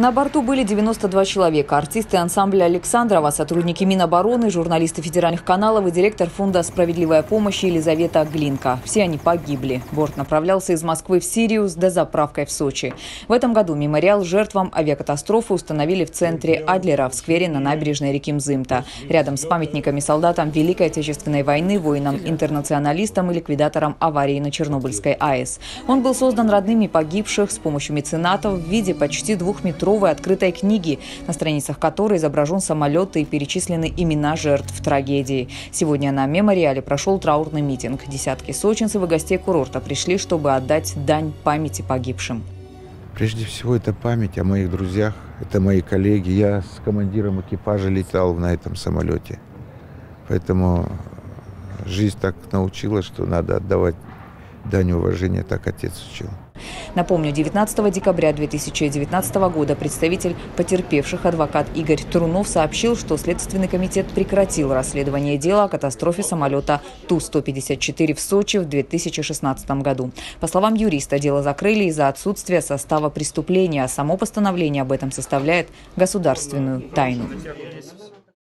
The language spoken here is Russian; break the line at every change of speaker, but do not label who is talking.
На борту были 92 человека. Артисты ансамбля Александрова, сотрудники Минобороны, журналисты федеральных каналов и директор фонда «Справедливая помощь» Елизавета Глинка. Все они погибли. Борт направлялся из Москвы в Сирию с дозаправкой в Сочи. В этом году мемориал жертвам авиакатастрофы установили в центре Адлера, в сквере на набережной реки Мзымта. Рядом с памятниками солдатам Великой Отечественной войны, воинам-интернационалистам и ликвидаторам аварии на Чернобыльской АЭС. Он был создан родными погибших с помощью меценатов в виде почти двухметровой открытой книги, на страницах которой изображен самолет и перечислены имена жертв трагедии. Сегодня на мемориале прошел траурный митинг. Десятки сочинцев и гостей курорта пришли, чтобы отдать дань памяти погибшим.
Прежде всего, это память о моих друзьях, это мои коллеги. Я с командиром экипажа летал на этом самолете. Поэтому жизнь так научила, что надо отдавать дань уважения, так отец учил.
Напомню, 19 декабря 2019 года представитель потерпевших, адвокат Игорь Трунов, сообщил, что Следственный комитет прекратил расследование дела о катастрофе самолета Ту-154 в Сочи в 2016 году. По словам юриста, дело закрыли из-за отсутствия состава преступления, а само постановление об этом составляет государственную тайну.